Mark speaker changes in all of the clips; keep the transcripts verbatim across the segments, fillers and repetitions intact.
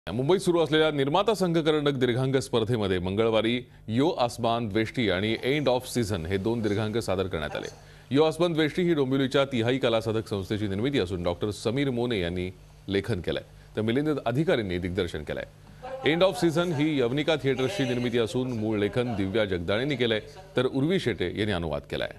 Speaker 1: मुंबईत सुरू असलेल्या निर्माता संघकरंडक दीर्घांक स्पर्धेमध्ये मंगळवारी यो आसमान द्वेष्टी आणि एंड ऑफ सीझन हे दोन दीर्घांक सादर करण्यात आले। यो आसमान द्वेष्टी ही डोंबिवलीच्या तिहाई कलासाधक संस्थेची निर्मिती असून डॉक्टर समीर मोने यांनी लेखन केलंय, तर मिलिंद अधिकारींनी दिग्दर्शन केलंय। एंड ऑफ सीझन ही यवनिका थिएटर्सची निर्मिती असून मूळ लेखन दिव्या जगदाळेंनी केलंय, तर उर्वी शेटे यांनी अनुवाद केलाय।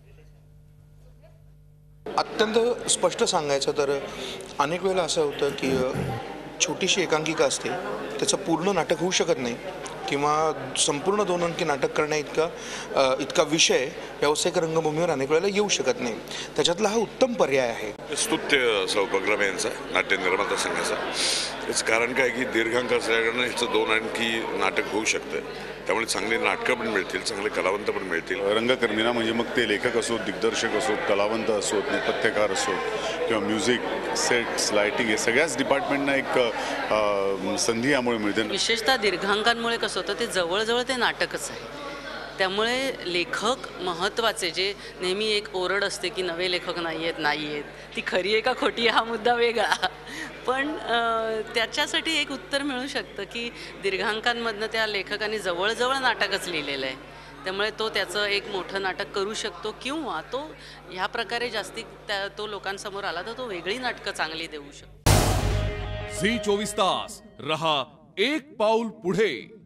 Speaker 2: अत्यंत स्पष्ट सांगायचं तर अनेक वेळेला असं होतं की छोटीशी एकांकिका असते, त्याचं पूर्ण नाटक होऊ शकत नाही किंवा संपूर्ण दोन अंकी नाटक करण्या इतका इतका विषय व्यावसायिक रंगभूमीवर अनेक वेळेला येऊ शकत नाही। त्याच्यातला हा उत्तम पर्याय आहे।
Speaker 3: स्तुत्य असा उपक्रम यांचा नाट्य निर्माता संघाचा। याचं कारण काय की दीर्घांक असल्याकारणे ह्याचं दोन अंकी नाटक होऊ शकतं, त्यामुळे चांगली नाटकं पण मिळतील, चांगले कलावंत पण मिळतील।
Speaker 4: रंगकर्मीना म्हणजे मग ते लेखक असोत, दिग्दर्शक असोत, कलावंत असोत, नेपथ्यकार असोत किंवा म्युझिक, सेट्स, लाइटिंग, हे सगळ्याच डिपार्टमेंटना एक संधी यामुळे मिळते।
Speaker 5: विशेषतः दीर्घांकांमुळे कसं होतं, ते जवळजवळ ते नाटकच आहे, त्यामुळे लेखक महत्त्वाचे। जे नेहमी एक ओरड असते की नवे लेखक नाही आहेत नाही आहेत, ती खरी आहे का खोटी हा मुद्दा वेगळा, पण त्याच्यासाठी एक उत्तर मिळू शकतं की दीर्घांकांमधनं त्या लेखकाने जवळजवळ नाटकच लिहिलेलं आहे, त्यामुळे तो त्याचं एक मोठं नाटक करू शकतो किंवा तो ह्या प्रकारे जास्ती त्या तो लोकांसमोर आला तर तो वेगळी नाटकं चांगली देऊ शकतो।
Speaker 6: झी चोवीस तास रहा एक पाऊल पुढे।